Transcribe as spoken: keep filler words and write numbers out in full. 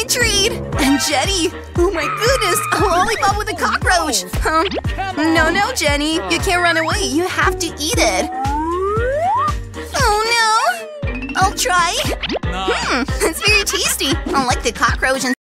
treat! And Jenny! Oh my goodness! A lollipop with a cockroach! Huh? No, no, Jenny! You can't run away! You have to eat it! Oh no! I'll try! Hmm, it's very tasty! Unlike the cockroach and